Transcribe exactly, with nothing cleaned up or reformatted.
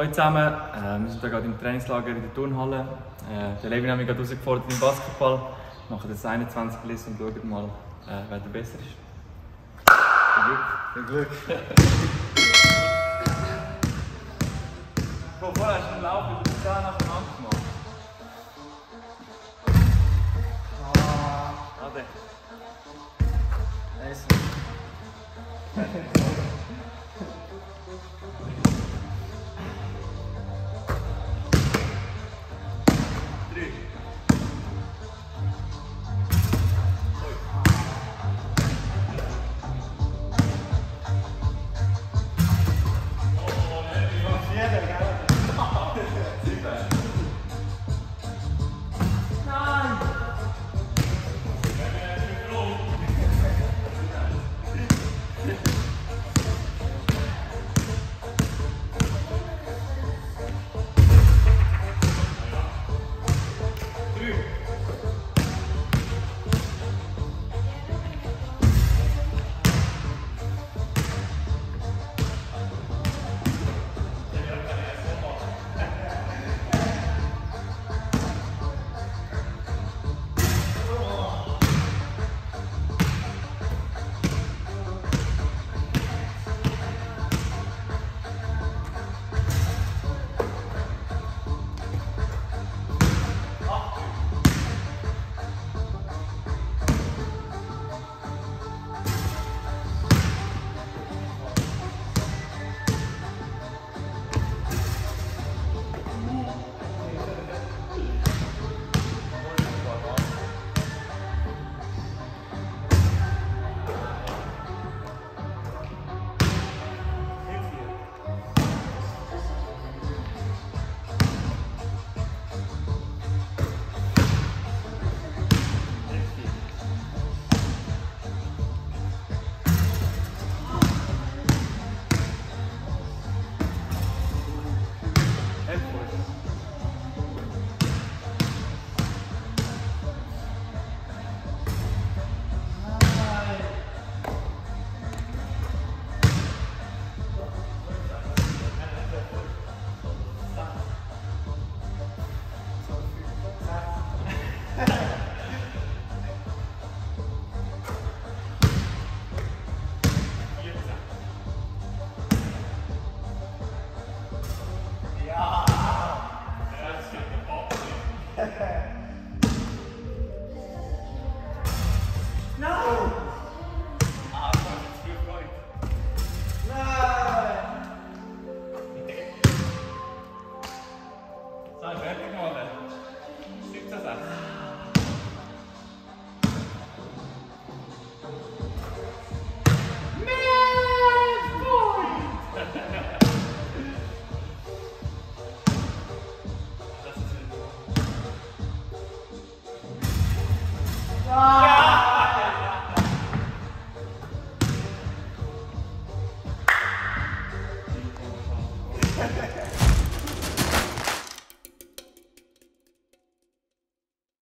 Hallo zusammen, äh, wir sind hier gerade im Trainingslager in der Turnhalle. Äh, der Levin hat mich gerade herausgefordert im Basketball. Wir machen das einundzwanzig List und schauen mal, äh, wer der besser ist. Viel Glück, viel Glück. Komm, vorher hast du einen Lauf über die Zähne nacheinander gemacht. Ah, warte. Eins. Ah!